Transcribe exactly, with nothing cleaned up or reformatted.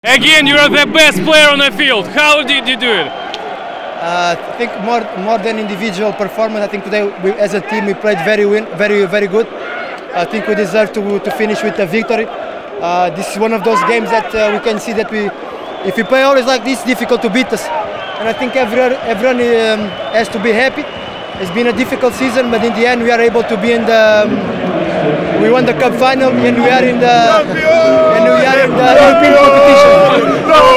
Again, you are the best player on the field. How did you do it? Uh, I think more more than individual performance. I think today, we, as a team, we played very win, very very good. I think we deserve to to finish with a victory. Uh, this is one of those games that uh, we can see that we, if we play always like this, it's difficult to beat us. And I think everyone everyone um, has to be happy. It's been a difficult season, but in the end, we are able to be in the. Um, we won the cup final, and we are in the. And we are in the European competition.